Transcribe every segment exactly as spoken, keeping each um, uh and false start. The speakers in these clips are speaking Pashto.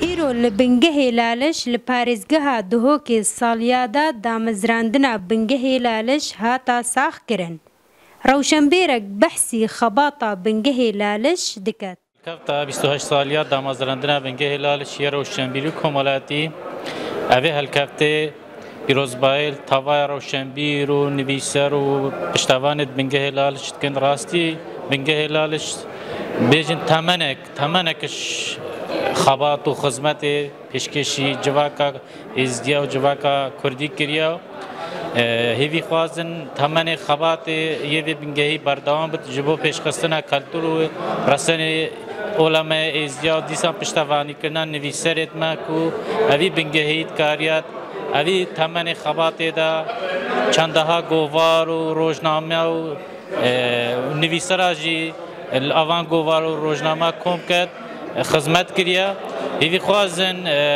ایرو لبنگه لالش لپارزگاه دهوکی سالیادا دامزراندنا بنگه لالش هاتا ساخ کرن. روشنبیرک بحثی خباطا بنگه لالش دکت. کفتا بیست و هشت سالیات دامزراندنا بنگه لالش یه روشنبیری کمالاتی اوه هلکفته پیروزبایل تاوای روشنبیر و نویسر و پشتوانت بنگه لالش کن راستی بنگه لالش بیجن تمنک تمنکش خبات و خدمت پیشکشی جواکا ازدیا و جواکا کردی کریا هیوی خوازن تمن خبات یه بنگهی بردوام بد جبو پیشکستنا کلتور و رسن علماء ازدیا دیسان پشتوانی کنن نویسرت ما کو اوی بنگهیت کاریات اوی تمن خبات دا چندها گوار و روزنامه و نویسراجی الاوان گوار و روزنامه کم کرد خدمت کریا هیوی خوازن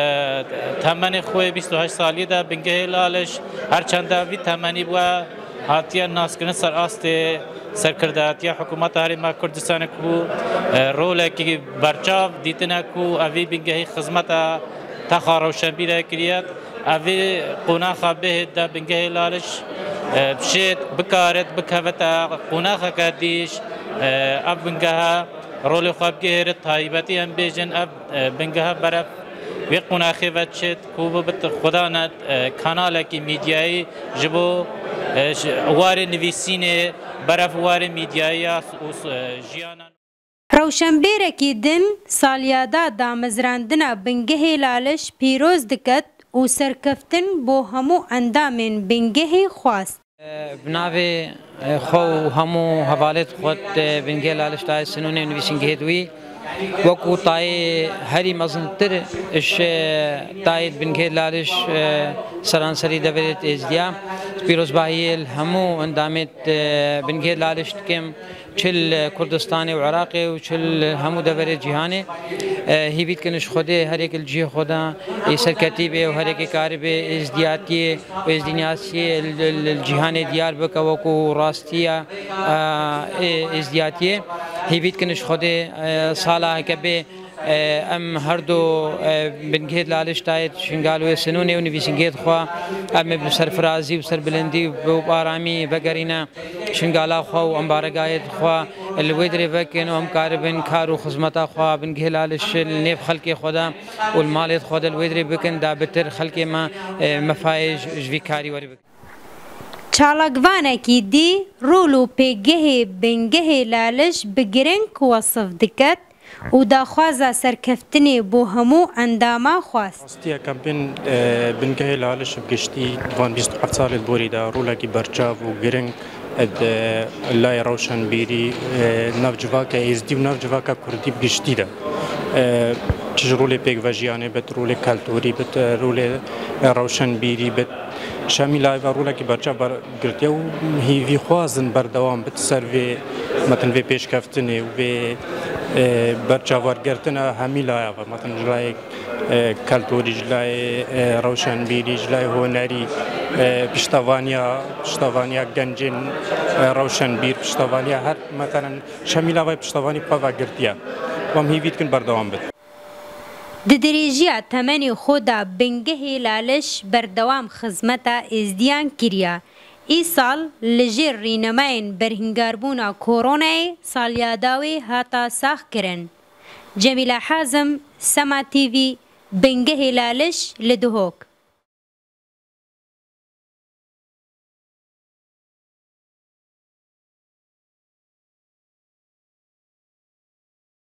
تمن خوی بیست و هشت سالی دا بنگه لالش هر چند اوی تمنی بوا هاتیا ناس کنه سر آست سرکرداتیا حکومت هرما کردستان کو رول کی برچاو دیتنا کو اوی بنگه خدمت تا روشنبیر کریات اوی قناخ به دا بنگه لالش بشید بکارت بکوتا قناخ کدیش اب بنگه رول خواب گهر طایبتی هم بیجن اب بنگه برف وی قناخی وچید کوب بت خدا نت کانال کی میدیایی جبو وار نویسینه برف وار میدیایی جیانا روشنبیرکی دن سالیادا دامزراندنا بنگه لالش پیروز دکت و سرکفتن بو همو اندامین بنگه خواست. بناوی خو همو حوالت خود بنگه لالش تای سنونه نویسنگه دوی وکو تای هری مزنتر اش تای بنگه لالش سرانسری دورت ازدیا پیروز باهیل همو اندامت بنگه لالش کم چل کردستان و عراق و چل همو دور جهانه هی بیت کنش خوده هر یک الجی خدا سرکتی به و هر یک کار به ازدیاتی و ازدیناسی الجهان دیار بک وکو راستیا ازدیاتی هی بیت کنش خوده سالا کبه ام هر دو بنگه لالش تایت شنگالو سنونه و نویسنگیت خوا ام سرفرازی و سربلندی و بارامی بگرینا شنگالا خوا و امبارگایت خوا الویدر وکن و هم کاربن کارو خدمتا خوا بنگه لالش نیف خلق خدا و المالت خدا الویدر بکن دا بتر خلق ما مفایج جوی کاری وری بکن چالاگوانه کی دی رولو پیگه بنگه لالش بگرنگ وصف دکت و داخوازا سرکفتنی بو همو انداما خواست. استیا کمپین بنگه لالش بگشتی وان بیست و هفت سال بوری دا رولا کی برچاو و گرنگ اد لای روشن بیری نوجواکا ازدی و نوجواکا کردی بگشتی دا چه رول پیگ وجیانه بت رول کلتوری بت رول روشن بیری بت شامل و رولا کی برچاو گرتیا و هیوی خوازن بردوام بت سروی مثلا وی پیشکفتنی و برچاوارگرتنا همیلا و مثلا جلای کلتوری جلای روشنبیری جلای هنری پشتوانیا پشتوانیا گنجین روشنبیر پشتوانیا هر مثلا شامل و پشتوانی پاواگرتیا و هم هیوید کن بردوام بد ددریجیا تمنی خدا بنگه لالش بردوام خدمتا ازدیان کریا ای سال لجر رینماین برهنگاربونا کورونای سالیاداوی هاتا ساخ کرن. جمیلا حازم سما تیوی بنگه لالش لدهوک.